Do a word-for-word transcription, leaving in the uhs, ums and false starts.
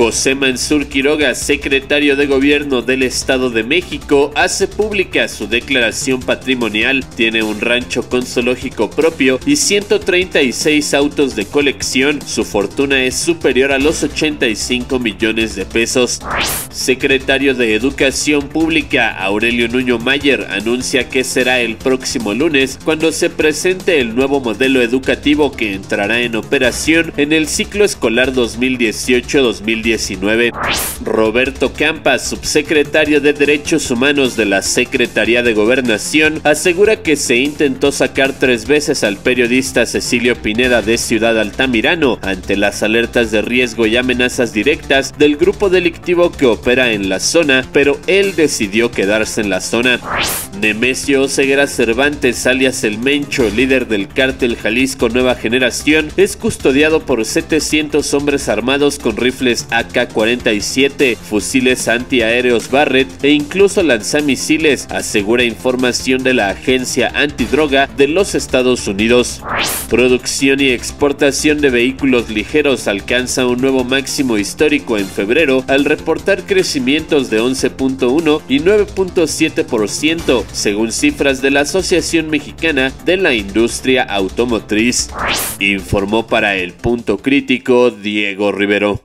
José Mansur Quiroga, secretario de Gobierno del Estado de México, hace pública su declaración patrimonial. Tiene un rancho con zoológico propio y ciento treinta y seis autos de colección. Su fortuna es superior a los ochenta y cinco millones de pesos. Secretario de Educación Pública Aurelio Nuño Mayer anuncia que será el próximo lunes cuando se presente el nuevo modelo educativo que entrará en operación en el ciclo escolar dos mil dieciocho dos mil diecinueve. Roberto Campa, subsecretario de Derechos Humanos de la Secretaría de Gobernación, asegura que se intentó sacar tres veces al periodista Cecilio Pineda de Ciudad Altamirano ante las alertas de riesgo y amenazas directas del grupo delictivo que opera en la zona, pero él decidió quedarse en la zona. Nemesio Oseguera Cervantes, alias El Mencho, líder del cártel Jalisco Nueva Generación, es custodiado por setecientos hombres armados con rifles A K cuarenta y siete, fusiles antiaéreos Barrett e incluso lanzamisiles, asegura información de la Agencia Antidroga de los Estados Unidos. Producción y exportación de vehículos ligeros alcanza un nuevo máximo histórico en febrero al reportar crecimientos de once punto uno y nueve punto siete por ciento, según cifras de la Asociación Mexicana de la Industria Automotriz. Informó para El Punto Crítico Diego Rivero.